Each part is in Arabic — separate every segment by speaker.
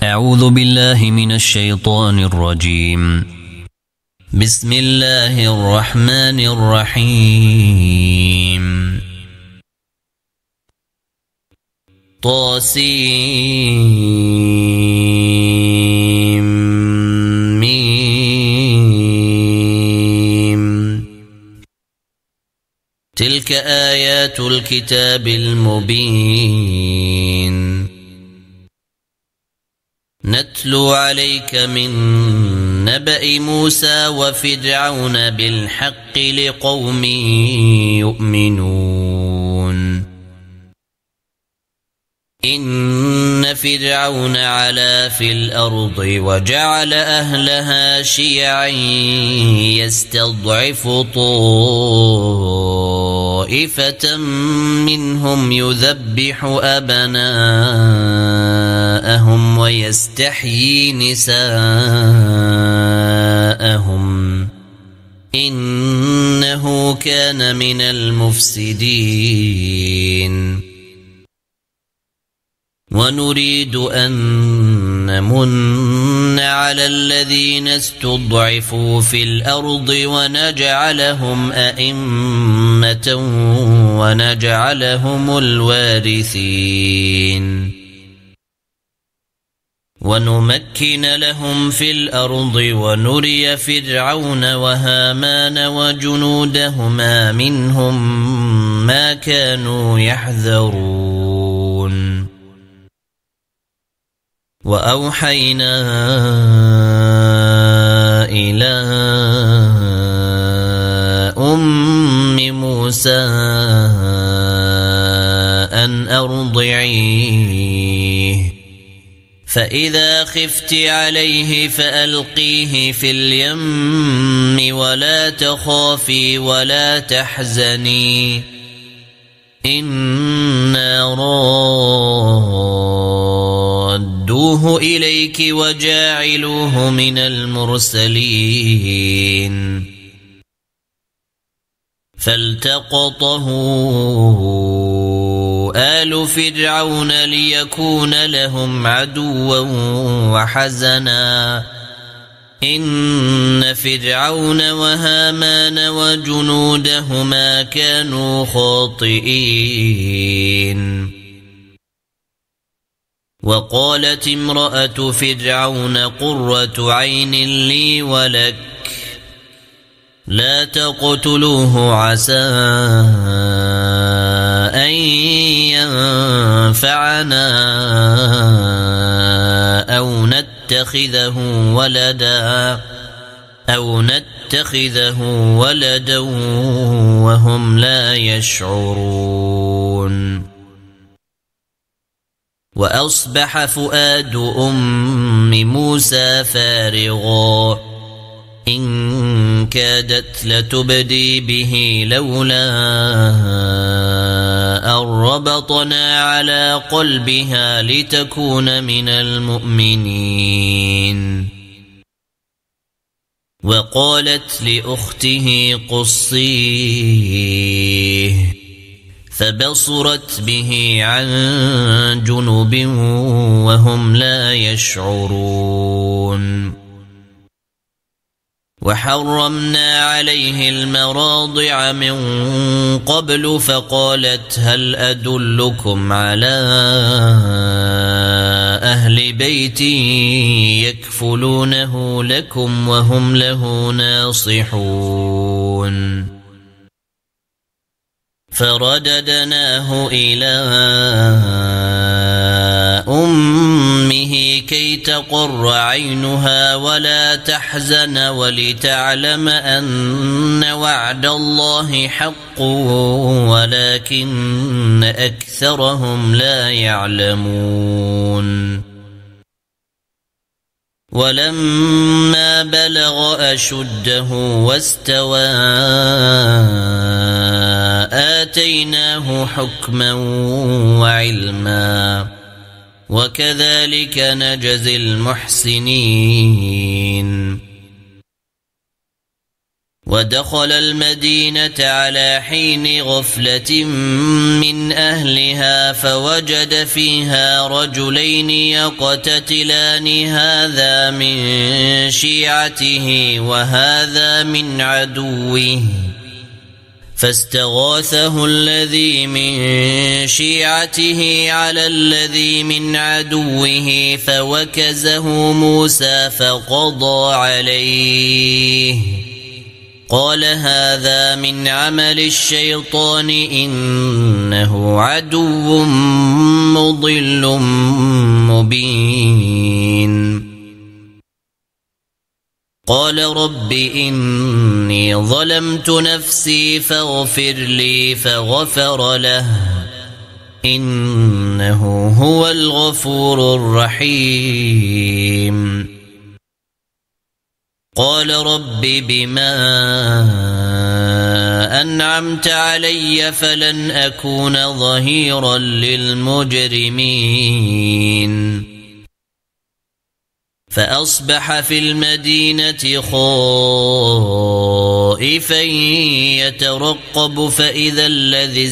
Speaker 1: أعوذ بالله من الشيطان الرجيم. بسم الله الرحمن الرحيم. طاسيم. تلك آيات الكتاب المبين نتلو عليك من نبأ موسى وفرعون بالحق لقوم يؤمنون. إن فرعون علا في الأرض وجعل أهلها شيعا يستضعف طائفة منهم يذبح أبناءهم ويستحيي نساءهم إنه كان من المفسدين. ونريد أن نمن على الذين استضعفوا في الأرض ونجعلهم أئمة ونجعلهم الوارثين ونمكن لهم في الأرض ونري فرعون وهامان وجنودهما منهم ما كانوا يحذرون. وأوحينا إلى أم موسى أن أرضعيه فإذا خفت عليه فألقيه في اليم ولا تخافي ولا تحزني إنا ردوه إليك وجاعلوه من المرسلين. فالتقطه آل فرعون ليكون لهم عدوا وحزنا إن فرعون وهامان وجنودهما كانوا خاطئين. وقالت امرأة فرعون قرة عين لي ولك لا تقتلوه عسى أن ينفعنا أو نتخذه ولدا وهم لا يشعرون. وأصبح فؤاد أم موسى فارغا إن كادت لتبدي به لولا أن ربطنا على قلبها لتكون من المؤمنين. وقالت لأخته قصيه فبصرت به عن جنب وهم لا يشعرون. وحرمنا عليه المراضع من قبل فقالت هل أدلكم على أهل بيت يكفلونه لكم وهم له ناصحون. فرددناه إلى أمه كي تقر عينها ولا تحزن ولتعلم أن وعد الله حق ولكن أكثرهم لا يعلمون. ولما بلغ أشده واستوى آتيناه حكما وعلما وكذلك نجزي المحسنين. ودخل المدينة على حين غفلة من أهلها فوجد فيها رجلين يقتتلان هذا من شيعته وهذا من عدوه فاستغاثه الذي من شيعته على الذي من عدوه فوكزه موسى فقضى عليه قال هذا من عمل الشيطان إنه عدو مضل مبين قال رب إني ظلمت نفسي فاغفر لي فغفر له إنه هو الغفور الرحيم قال رب بما أنعمت علي فلن أكون ظهيرا للمجرمين فأصبح في المدينة خائفا يترقب فإذا الذي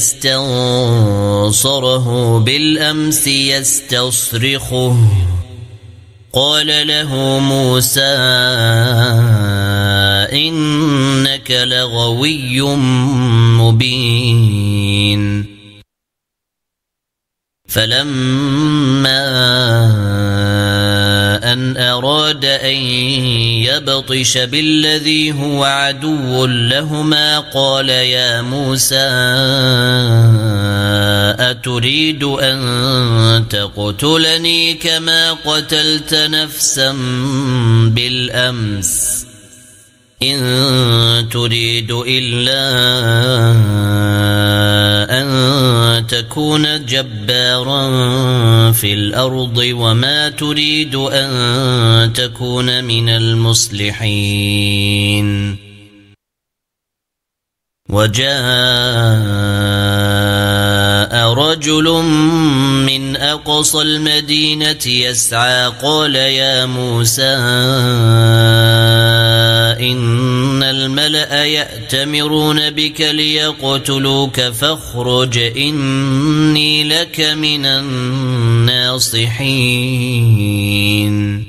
Speaker 1: استنصره بالأمس يستصرخه قال له موسى إنك لغوي مبين فلما أن أراد أن يبطش بالذي هو عدو لهما قال يا موسى أتريد أن تقتلني كما قتلت نفسا بالأمس إن تريد إلا أن تكون جبارا في الأرض وما تريد أن تكون من المصلحين وجاء رجل من أقصى المدينة يسعى قال يا موسى إن الملأ يأتمرون بك ليقتلوك فاخرج إني لك من الناصحين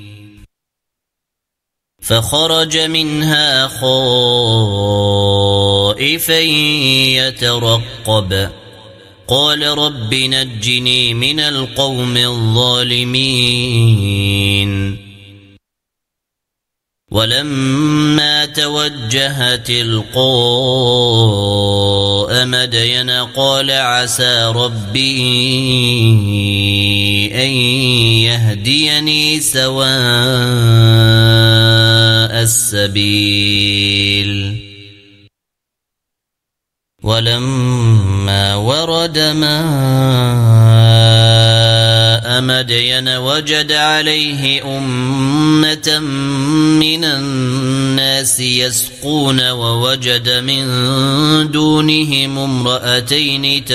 Speaker 1: فخرج منها خائفا يترقب قال رب نجني من القوم الظالمين ولما توجه تلقاء مدين قال عسى ربي أن يهديني سواء السبيل ولما ورد ماء مدين وجد عليه أمة من الناس يسقون ووجد من دونهم امرأتين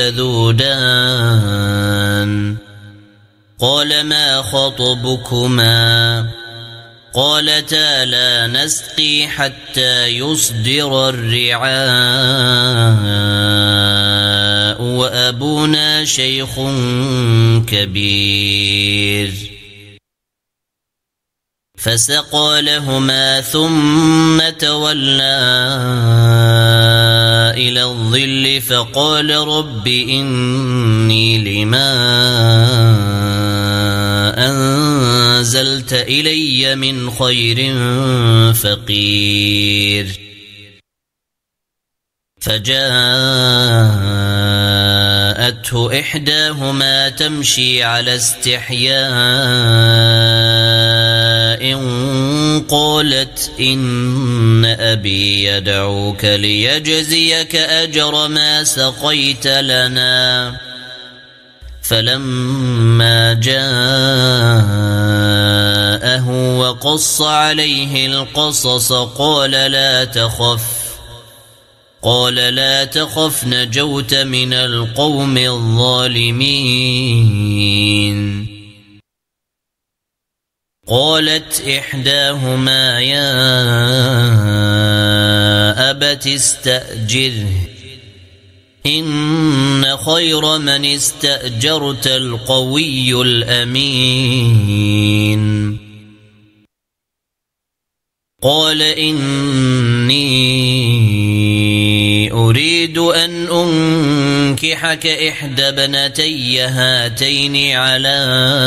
Speaker 1: تذودان قال ما خطبكما قالتا لا نسقي حتى يصدر الرعاء وأبونا شيخ كبير فسقى لهما ثم تولى إلى الظل فقال رب إني لما أنزلت إلي من خير فقير فجاءته إحداهما تمشي على استحياء قالت إن أبي يدعوك ليجزيك أجر ما سقيت لنا فلما جاءه وقص عليه القصص قال لا تخف نجوت من القوم الظالمين قالت إحداهما يا أبت استأجره إن خير من استأجرت القوي الأمين قال إني أريد أن أنكحك إحدى ابنتي هاتين على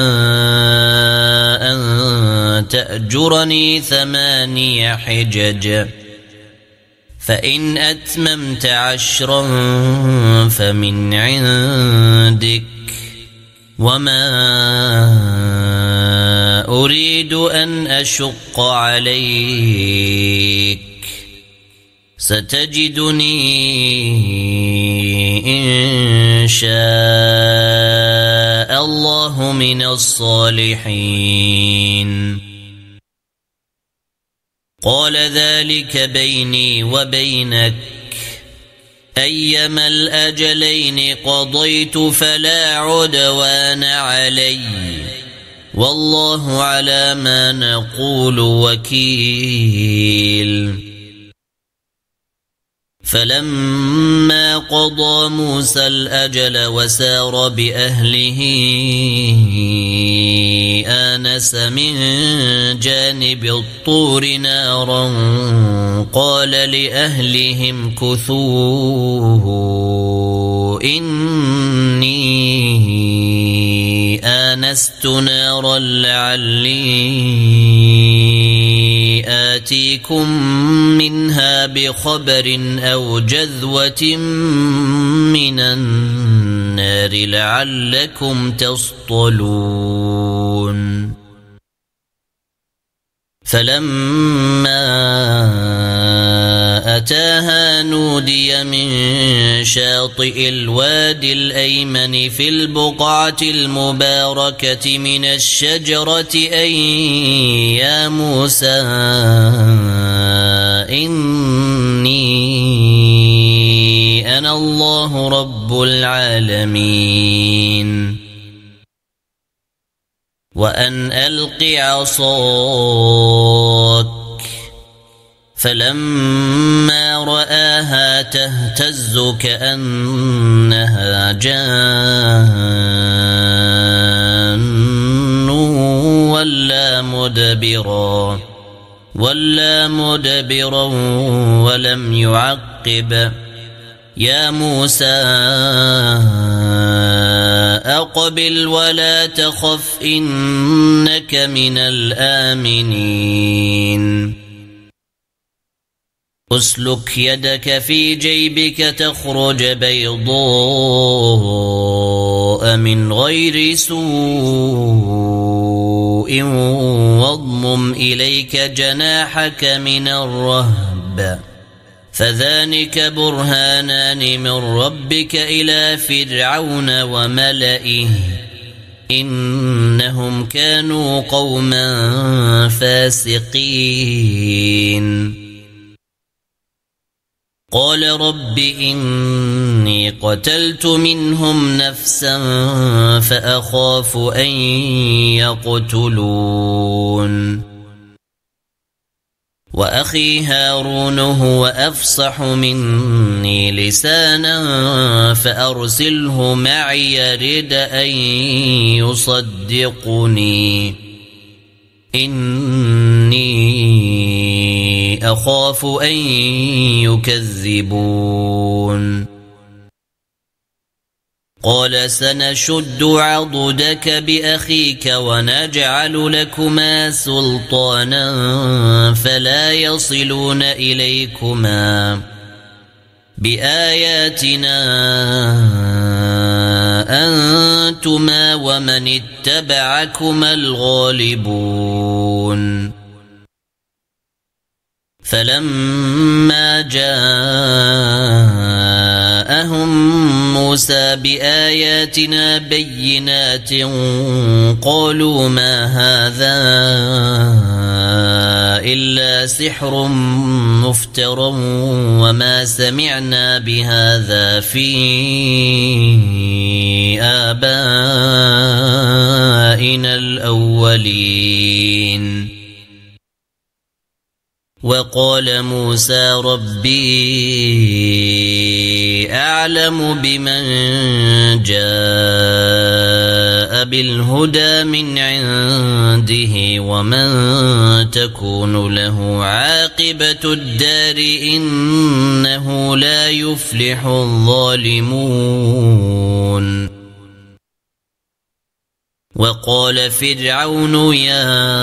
Speaker 1: أن تأجرني 8 حجج فإن أتممت 10 فمن عندك وما أريد أن أشق عليك ستجدني إن شاء الله من الصالحين قال ذلك بيني وبينك أيما الأجلين قضيت فلا عدوان علي والله على ما نقول وكيل فلما قضى موسى الأجل وسار بأهله آنس من جانب الطور نارا قال لأهلهم كثوه إني آنست نارا لعلي آتيكم منها بخبر أو جذوة من النار لعلكم تصطلون فلما أتاها نودي من شاطئ الوادي الأيمن في البقعة المباركة من الشجرة أن يا موسى إني أنا الله رب العالمين وأن ألق عصاك فلما رآها تهتز كأنها جان ولا مدبرا ولم يعقب يا موسى أقبل ولا تخف إنك من الآمنين أسلك يدك في جيبك تخرج بيضاء من غير سوء واضمم إليك جناحك من الرهب فذلك برهانان من ربك إلى فرعون وملئه إنهم كانوا قوما فاسقين قال رب إني قتلت منهم نفسا فأخاف أن يقتلون وأخي هارون هو أفصح مني لسانا فأرسله معي يرد أن يصدقني إني أخاف أن يكذبون قال سنشد عضدك بأخيك ونجعل لكما سلطانا فلا يصلون إليكما بآياتنا أنتما ومن اتبعكما الغالبون فلما جاءهم موسى بآياتنا بينات قالوا ما هذا إلا سحر مفترى وما سمعنا بهذا في آبائنا الأولين وقال موسى ربي أعلم بمن جاء بالهدى من عنده ومن تكون له عاقبة الدار إنه لا يفلح الظالمون. وقال فرعون يا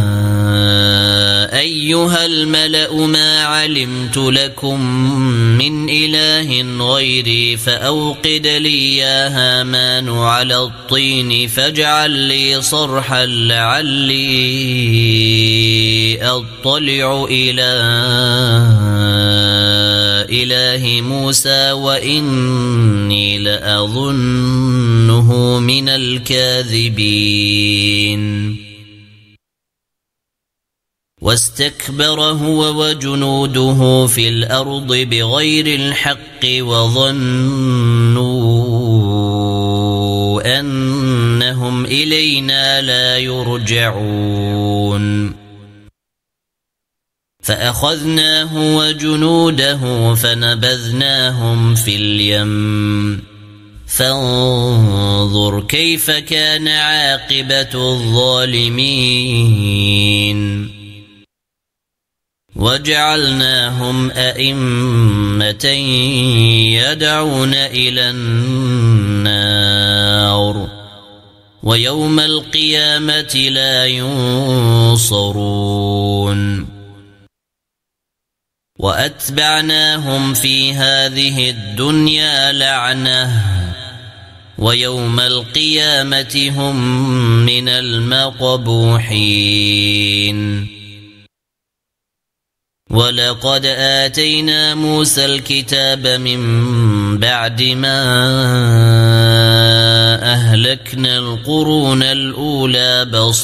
Speaker 1: أيها الملأ ما علمت لكم من إله غيري فأوقد لي يا هامان على الطين فاجعل لي صرحا لعلي أطلع إلى إله موسى وإني لأظنه من الكاذبين. واستكبر هو وجنوده في الأرض بغير الحق وظنوا أنهم إلينا لا يرجعون. فأخذناه وجنوده فنبذناهم في اليم فانظر كيف كان عاقبة الظالمين. وجعلناهم أئمة يدعون إلى النار ويوم القيامة لا ينصرون. وأتبعناهم في هذه الدنيا لعنة ويوم القيامة هم من المقبوحين. ولقد آتينا موسى الكتاب من بعد ما أهلكنا القرون الأولى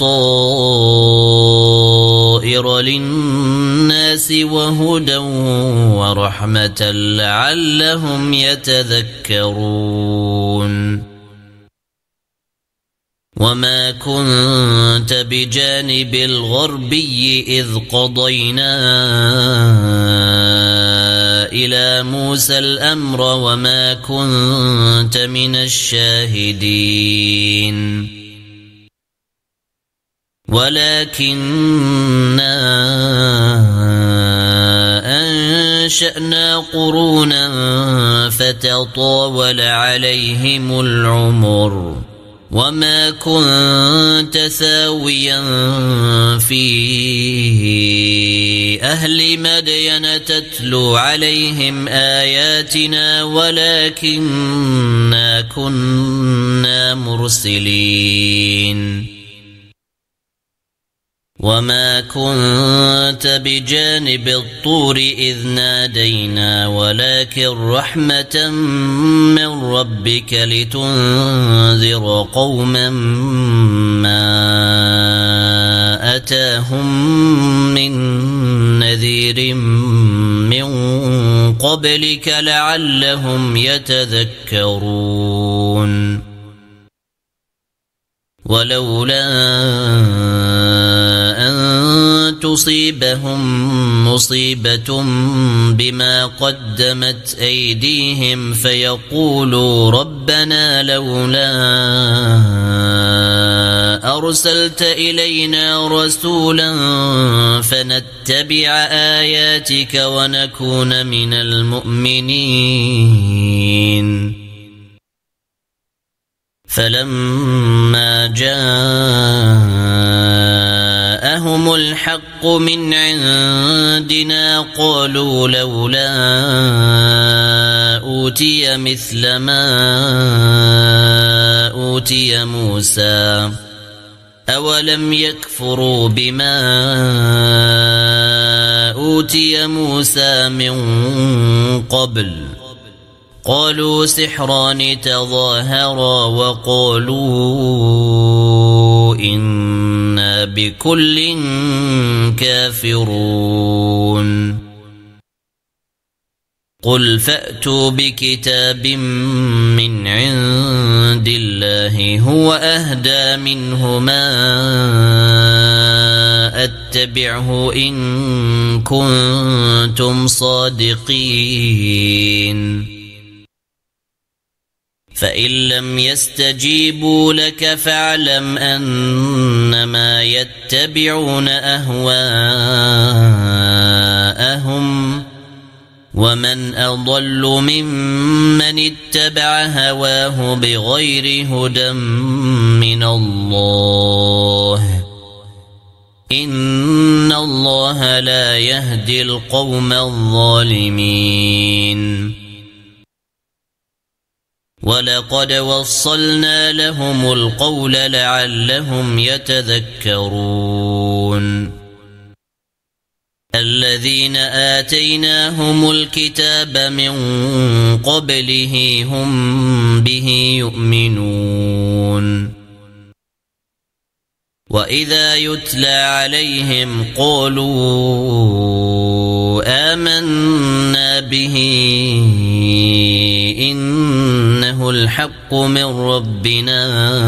Speaker 1: بصائر للناس وهدى ورحمة لعلهم يتذكرون. وما كنت بجانب الغربي إذ قضينا إلى موسى الأمر وما كنت من الشاهدين ولكننا أنشأنا قرونا فتطاول عليهم العمر وما كنت ثاويا في أهل مدين تتلو عليهم آياتنا ولكننا كنا مرسلين. وما كنت بجانب الطور إذ نادينا ولكن رحمة من ربك لتنذر قوما ما أتاهم من نذير من قبلك لعلهم يتذكرون. ولولا أن تصيبهم مصيبة بما قدمت أيديهم فيقولوا ربنا لولا أرسلت إلينا رسولا فنتبع آياتك ونكون من المؤمنين. فلما جاءهم الحق من عندنا قالوا لولا أوتي مثل ما أوتي موسى أولم يكفروا بما أوتي موسى من قبل قالوا سحران تظاهرا وقالوا إنا بكل كافرون. قل فأتوا بكتاب من عند الله هو أهدى منهما فاتبعه إن كنتم صادقين فإن لم يستجيبوا لك فاعلم أنما يتبعون أهواءهم ومن أضل ممن اتبع هواه بغير هدى من الله إن الله لا يهدي القوم الظالمين ولقد وصلنا لهم القول لعلهم يتذكرون الذين آتيناهم الكتاب من قبله هم به يؤمنون وإذا يتلى عليهم قالوا آمنا به إنه الحق من ربنا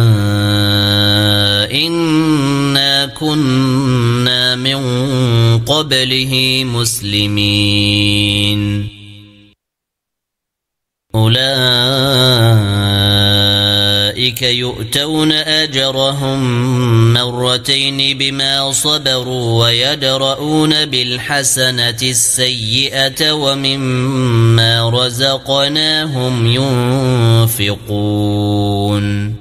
Speaker 1: إنا كنا من قبله مسلمين أولئك يؤتون أجرهم مرتين بما صبروا ويدرؤون بالحسنة السيئة ومما رزقناهم ينفقون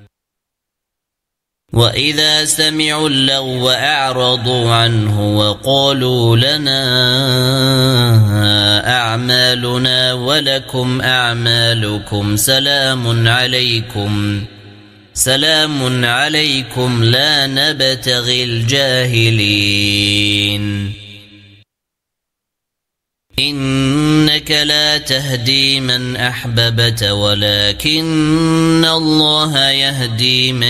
Speaker 1: وإذا سمعوا اللغو أعرضوا عنه وقالوا لنا أعمالنا ولكم أعمالكم سلام عليكم لا نبتغي الجاهلين إنك لا تهدي من أحببت ولكن الله يهدي من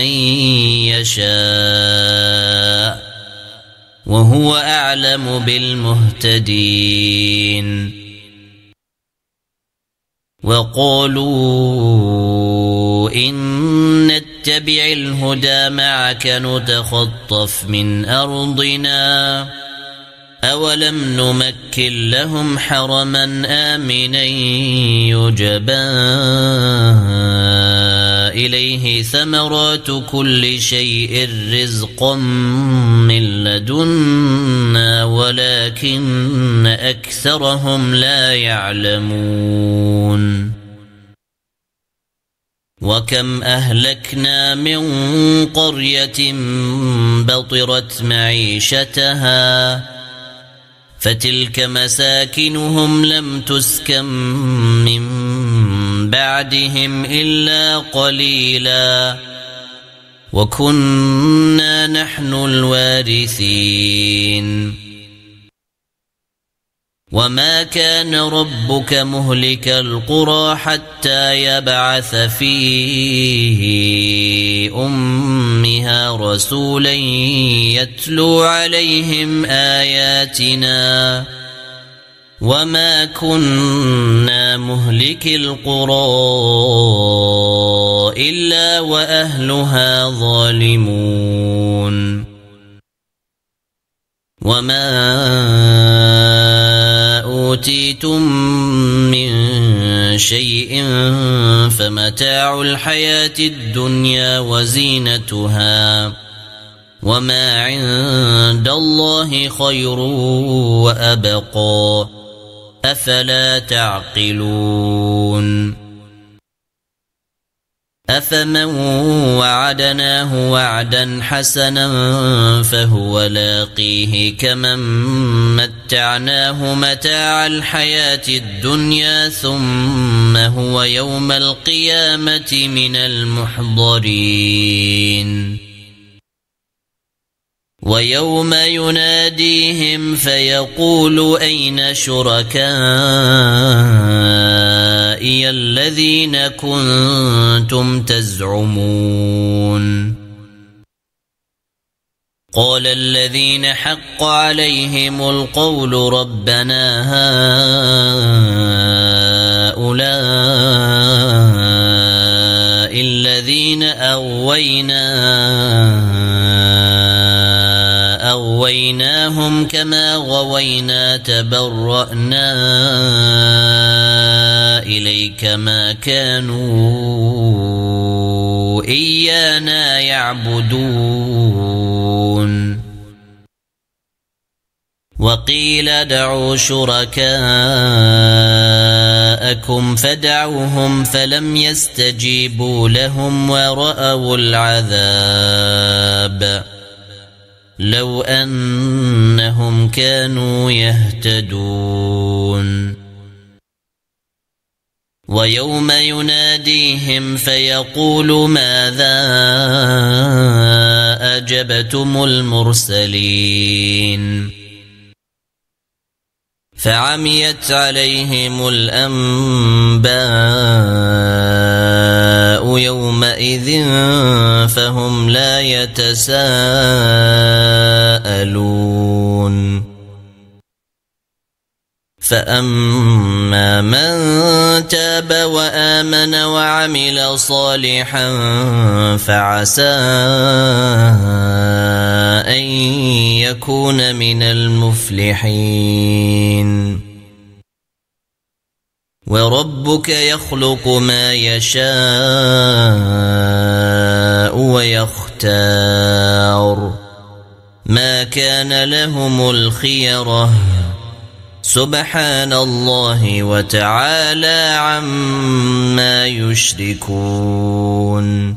Speaker 1: يشاء وهو أعلم بالمهتدين وقالوا إن نتبع الهدى معك نتخطف من أرضنا أولم نمكن لهم حرما آمنا يجبى إليه ثمرات كل شيء رزقا من لدنا ولكن أكثرهم لا يعلمون وكم أهلكنا من قرية بطرت معيشتها فتلك مساكنهم لم تسكن من بعدهم إلا قليلا وكنا نحن الوارثين وما كان ربك مهلك القرى حتى يبعث في أمها رسولا يتلو عليهم آياتنا وما كنا مهلك القرى إلا وأهلها ظالمون وما أوتيتم من شيء فمتاع الحياة الدنيا وزينتها وما عند الله خير وأبقى أفلا تعقلون أفمن وعدناه وعدا حسنا فهو لاقيه كمن متعناه متاع الحياة الدنيا ثم هو يوم القيامة من المحضرين ويوم يناديهم فيقول أين شركائي الذين كنتم تزعمون قال الذين حق عليهم القول ربنا هؤلاء الذين أغوينا فأغويناهم كما غوينا تبرأنا إليك ما كانوا إيانا يعبدون وقيل ادعوا شركاءكم فدعوهم فلم يستجيبوا لهم ورأوا العذاب لو أنهم كانوا يهتدون ويوم يناديهم فيقول ماذا أجبتم المرسلين فعميت عليهم الأنباء يومئذ فهم لا يتساءلون فأما من تاب وآمن وعمل صالحا فعسى أن يكون من المفلحين وربك يخلق ما يشاء ويختار ما كان لهم الخيرة سبحان الله وتعالى عما يشركون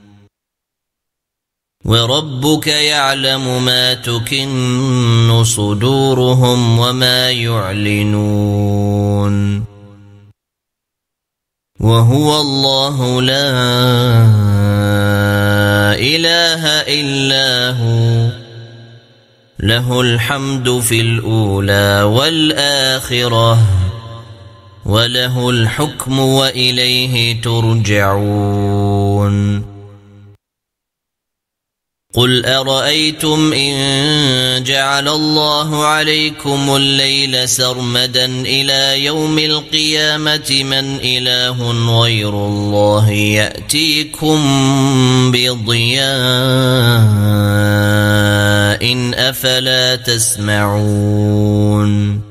Speaker 1: وربك يعلم ما تكن صدورهم وما يعلنون وهو الله لا إله إلا هو له الحمد في الأولى والآخرة وله الحكم وإليه ترجعون قل أرأيتم إن جعل الله عليكم الليل سرمدا إلى يوم القيامة من إله غير الله يأتيكم بضياء أفلا تسمعون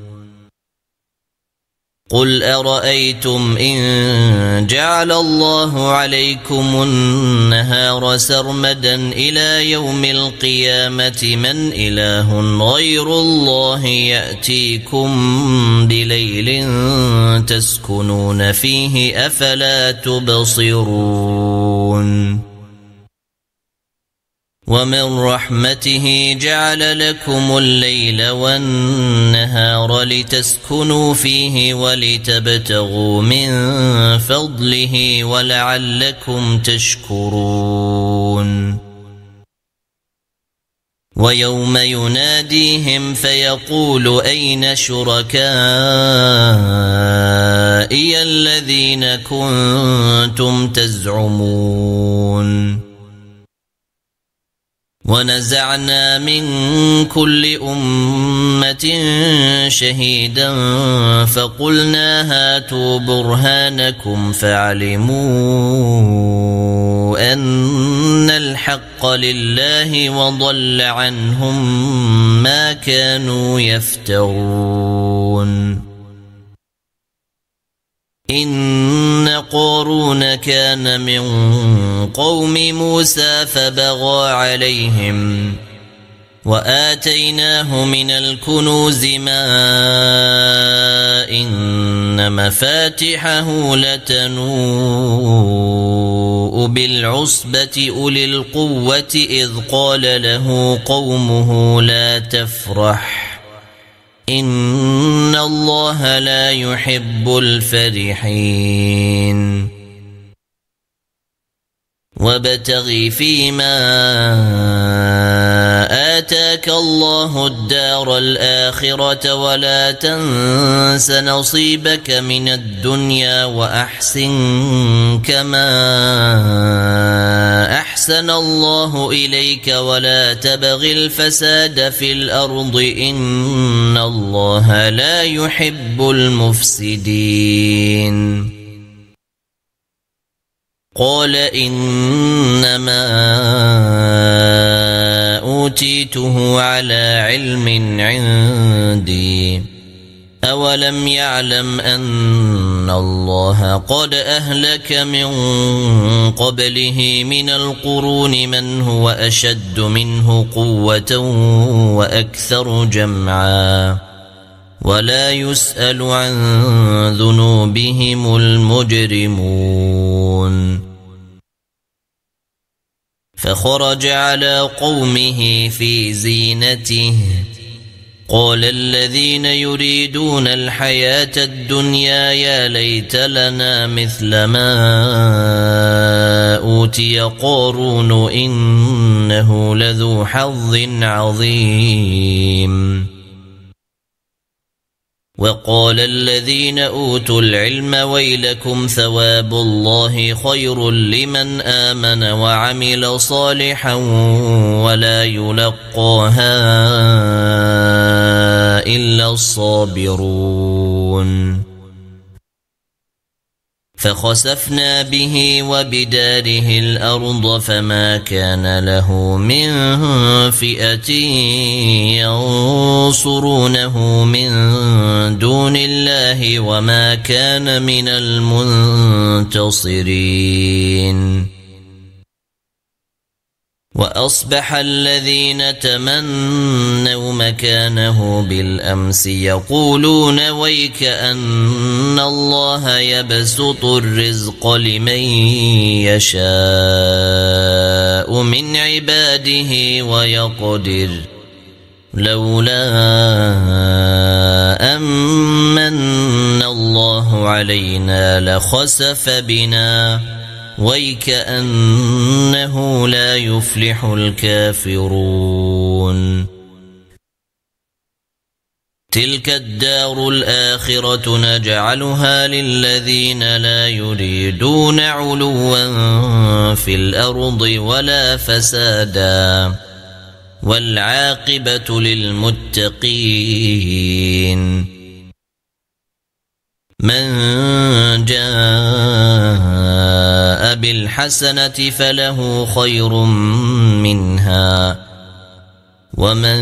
Speaker 1: قل أرأيتم إن جعل الله عليكم النهار سرمدا إلى يوم القيامة من إله غير الله يأتيكم بليل تسكنون فيه أفلا تبصرون ومن رحمته جعل لكم الليل والنهار لتسكنوا فيه ولتبتغوا من فضله ولعلكم تشكرون ويوم يناديهم فيقول أين شركائي الذين كنتم تزعمون ونزعنا من كل أمة شهيدا فقلنا هاتوا برهانكم فعلموا أن الحق لله وضل عنهم ما كانوا يفترون إن قارون كان من قوم موسى فبغى عليهم وآتيناه من الكنوز ما إن مفاتحه لتنوء بالعصبة أولي القوة إذ قال له قومه لا تفرح إن الله لا يحب الفرحين وابتغ فيما آتاك الله الدار الآخرة ولا تنس نصيبك من الدنيا وأحسن كما أحسن الله إليك ولا تبغ الفساد في الأرض إن الله لا يحب المفسدين قال إنما أوتيته على علم عندي أولم يعلم أن الله قد أهلك من قبله من القرون من هو أشد منه قوة وأكثر جمعا ولا يسأل عن ذنوبهم المجرمون فخرج على قومه في زينته قال الذين يريدون الحياة الدنيا يا ليت لنا مثل ما أوتي قارون إنه لذو حظ عظيم وقال الذين أوتوا العلم ويلكم ثواب الله خير لمن آمن وعمل صالحا ولا يلقاها إلا الصابرون فخسفنا به وبداره الأرض فما كان له من فئة ينصرونه من دون الله وما كان من المنتصرين وأصبح الذين تمنوا مكانه بالأمس يقولون ويك أن الله يبسط الرزق لمن يشاء من عباده ويقدر لولا أمن الله علينا لخسف بنا ويكأنه لا يفلح الكافرون تلك الدار الآخرة نجعلها للذين لا يريدون علوا في الأرض ولا فسادا والعاقبة للمتقين من جاء بالحسنة فله خير منها ومن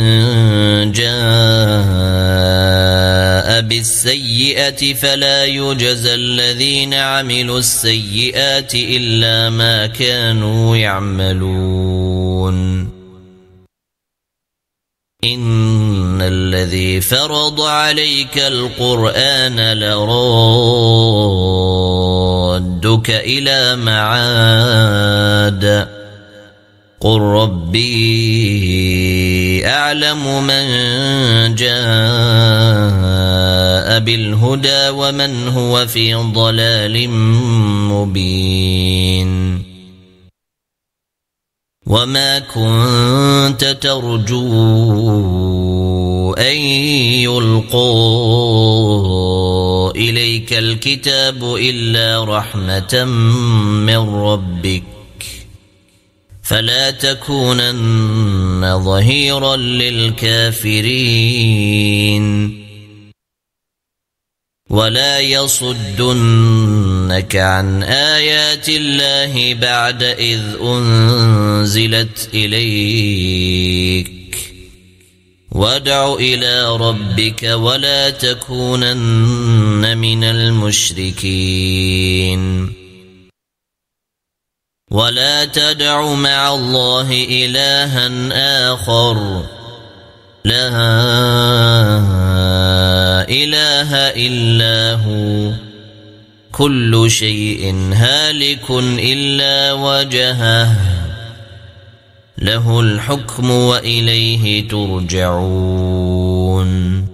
Speaker 1: جاء بالسيئة فلا يجزى الذين عملوا السيئات إلا ما كانوا يعملون إن الذي فرض عليك القرآن لرادك إلى معاد قل ربي أعلم من جاء بالهدى ومن هو في ضلال مبين وما كنت ترجو أن يلقى إليك الكتاب إلا رحمة من ربك فلا تكونن ظهيرا للكافرين ولا يصدنك عن آيات الله بعد إذ أنزلت إليك وادع إلى ربك ولا تكونن من المشركين ولا تدع مع الله إلها آخر لا إله إلا هو كل شيء هالك إلا وجهه له الحكم وإليه ترجعون